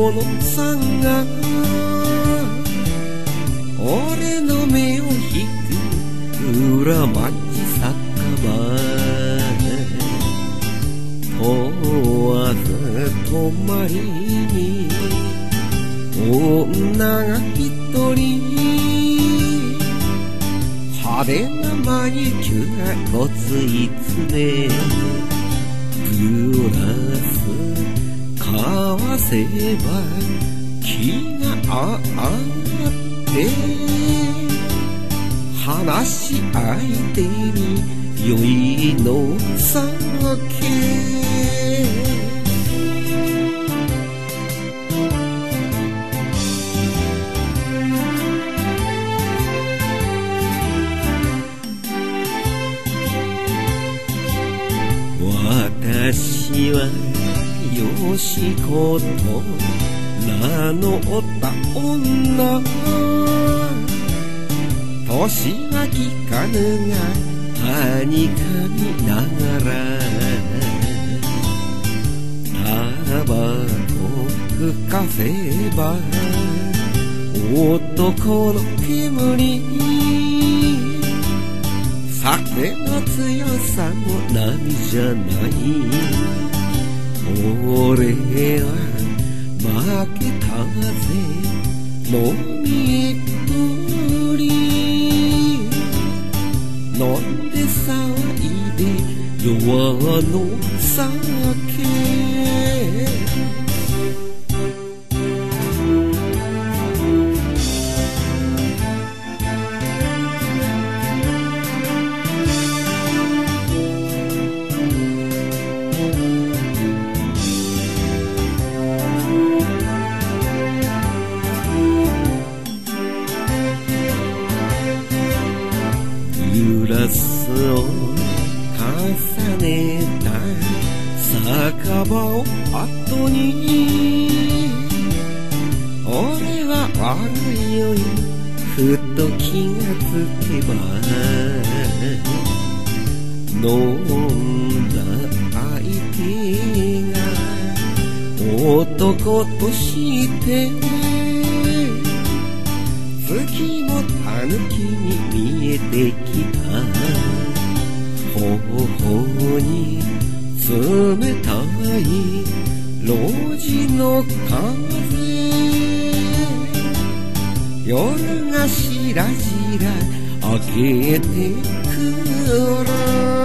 のさんが俺の目を引く裏町酒場問わず泊まりに女が一人派手なマニキュアごついつめグラス交わせば気が合って話し相手に酔いの酒私はよしこと名乗った女年は聞かぬがはにかみながらタバコふかせば男の煙酒の強さも波じゃない俺は負けたぜ飲みっぷり飲んで騒いで弱の酒グラスを重ねた酒場を後に俺は悪いよふと気がつけば飲んだ相手が男として月もタヌキに見えてきた頬に冷たい路地の風夜がしらじら明けてくる